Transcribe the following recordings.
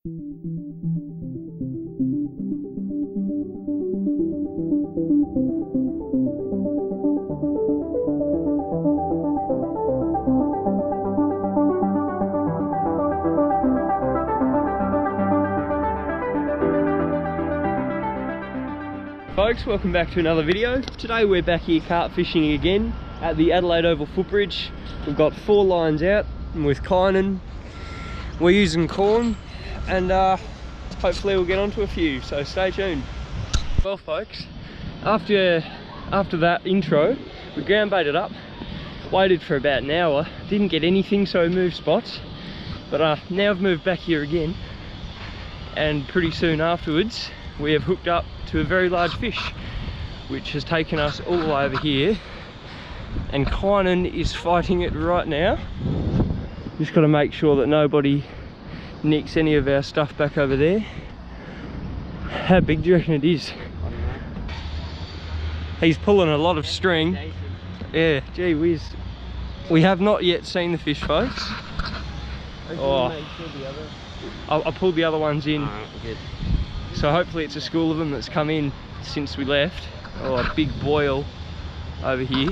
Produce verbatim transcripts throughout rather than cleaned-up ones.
Folks, welcome back to another video. Today we're back here carp fishing again at the Adelaide Oval footbridge. We've got four lines out and with Kynan. We're using corn and uh, hopefully we'll get onto a few, so stay tuned. Well folks, after, after that intro, we ground baited up, waited for about an hour, didn't get anything so we moved spots. But uh, now I've moved back here again and pretty soon afterwards we have hooked up to a very large fish which has taken us all the way over here, and Kynan is fighting it right now. Just got to make sure that nobody nicks any of our stuff back over there. How big do you reckon it is? He's pulling a lot of string. Yeah, gee whiz. We have not yet seen the fish, folks. Oh, I pulled the other ones in. So hopefully it's a school of them that's come in since we left. Oh, a big boil over here.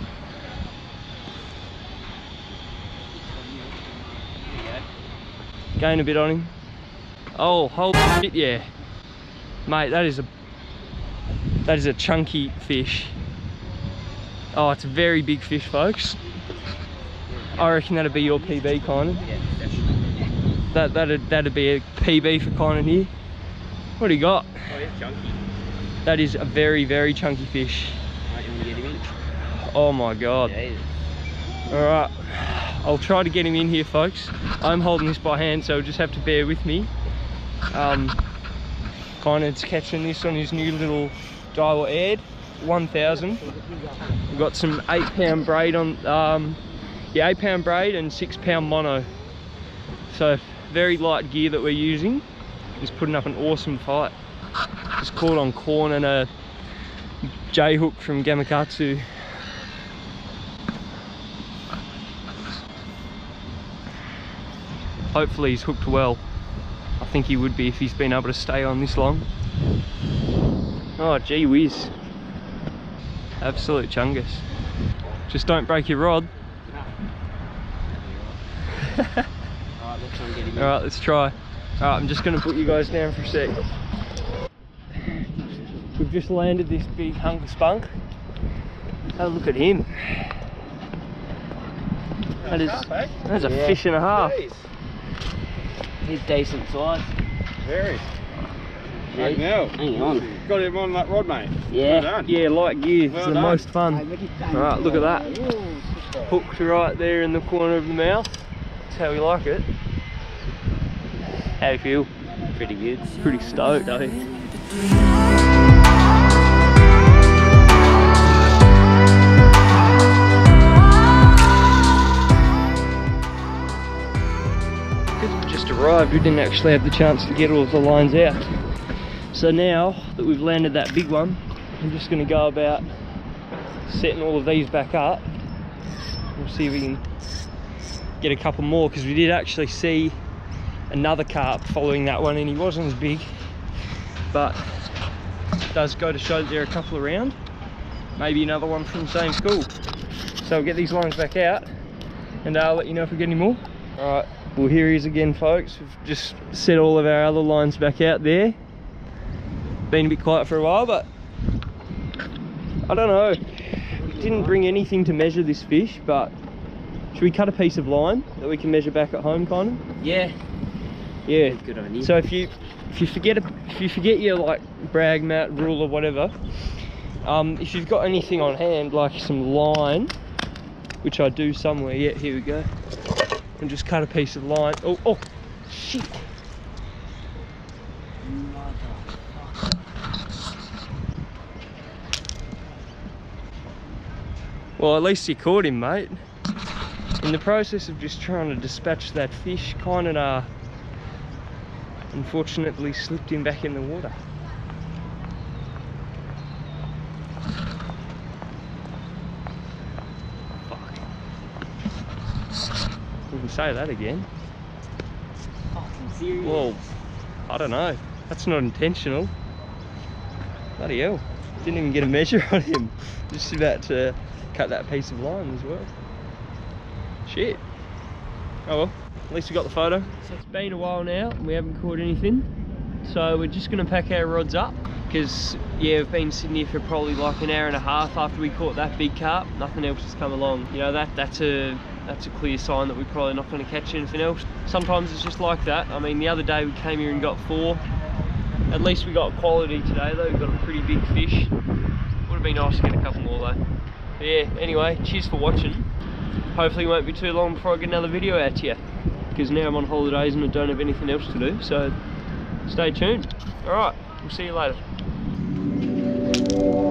Gain a bit on him. Oh, hold shit, yeah. Mate, that is a that is a chunky fish. Oh, it's a very big fish, folks. I reckon that'd be your P B, Kynan. That that'd that'd be a P B for Kynan here. What do you got? Oh, yeah, chunky. That is a very, very chunky fish. Right, you want to get him in? Oh my god. Yeah, Alright, I'll try to get him in here, folks. I'm holding this by hand, so you'll just have to bear with me. Um, Kynan's catching this on his new little Daiwa Air one thousand. We've got some eight pound braid on, um, yeah, eight pound braid and six pound mono. So very light gear that we're using. He's putting up an awesome fight. Just caught on corn and a J hook from Gamakatsu. Hopefully he's hooked well. I think he would be if he's been able to stay on this long. Oh gee whiz. Absolute chungus. Just don't break your rod. Alright, let's try and get him in. Alright, let's try. Alright, I'm just going to put you guys down for a sec. We've just landed this big hunk of spunk. Have a look at him. That is, that's a Yeah. fish and a half. Jeez. He's decent size. Very. Yeah. Right now. Hang on. Got him on that rod, mate. Yeah. Well done. Yeah, light gear. Well It's the done. most fun. Alright, look at that. Hooked right there in the corner of the mouth. That's how we like it. How do you feel? Pretty good. Pretty stoked, eh? Because we just arrived, we didn't actually have the chance to get all of the lines out. So now that we've landed that big one, I'm just going to go about setting all of these back up. We'll see if we can get a couple more, because we did actually see another carp following that one and he wasn't as big, but it does go to show that there are a couple around. Maybe another one from the same school. So we'll get these lines back out and I'll let you know if we get any more. Alright, well here he is again, folks. We've just set all of our other lines back out there. Been a bit quiet for a while, but I don't know. We didn't bring anything to measure this fish, but should we cut a piece of line that we can measure back at home, Kynan? Yeah. Yeah. Good idea. So if you if you forget a, if you forget your like brag mat, rule or whatever, um, if you've got anything on hand like some line, which I do somewhere, yeah, here we go, and just cut a piece of line. Oh, oh, shit. Well, at least you caught him, mate. In the process of just trying to dispatch that fish, Kynan uh, unfortunately slipped him back in the water. Fuck. We can say that again. Fucking serious. Whoa, I don't know. That's not intentional. Bloody hell. Didn't even get a measure on him. Just about to cut that piece of line as well. Shit. Oh well, at least we got the photo. So it's been a while now and we haven't caught anything. So we're just gonna pack our rods up because yeah, we've been sitting here for probably like an hour and a half after we caught that big carp. Nothing else has come along. You know, that that's a that's a clear sign that we're probably not gonna catch anything else. Sometimes it's just like that. I mean, the other day we came here and got four. At least we got quality today though. We got a pretty big fish. Would have been nice to get a couple more though. But yeah, anyway, cheers for watching. Hopefully it won't be too long before I get another video out to you, because now I'm on holidays and I don't have anything else to do, so stay tuned. Alright, we'll see you later.